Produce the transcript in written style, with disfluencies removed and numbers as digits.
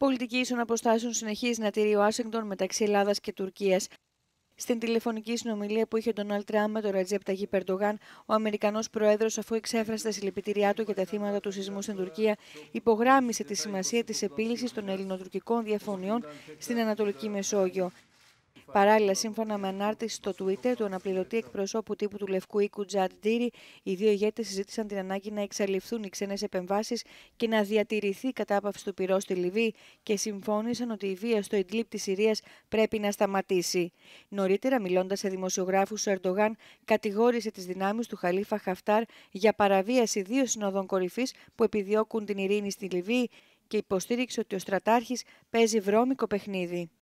Πολιτική ίσων αποστάσεων συνεχίζει να τηρεί η Ουάσιγκτον μεταξύ Ελλάδας και Τουρκίας. Στην τηλεφωνική συνομιλία που είχε ο Ντόναλντ Τραμπ με τον Ρετζέπ Ταγιπ Ερντογάν, ο Αμερικανός Πρόεδρος, αφού εξέφρασε τα συλληπιτήριά του για τα θύματα του σεισμού στην Τουρκία, υπογράμμισε τη σημασία της επίλυσης των ελληνοτουρκικών διαφωνιών στην Ανατολική Μεσόγειο. Παράλληλα, σύμφωνα με ανάρτηση στο Twitter του αναπληρωτή εκπροσώπου τύπου του Λευκού Οίκου Τζαντ Ντίρι, οι δύο ηγέτες συζήτησαν την ανάγκη να εξαλειφθούν οι ξένες επεμβάσεις και να διατηρηθεί η κατάπαυση του πυρός στη Λιβύη και συμφώνησαν ότι η βία στο Ιντλίπ της Συρίας πρέπει να σταματήσει. Νωρίτερα, μιλώντας σε δημοσιογράφους, ο Ερντογάν κατηγόρησε τις δυνάμεις του Χαλίφα Χαφτάρ για παραβίαση 2 συνοδών κορυφής που επιδιώκουν την ειρήνη στη Λιβύη και υποστήριξε ότι ο στρατάρχης παίζει βρώμικο παιχνίδι.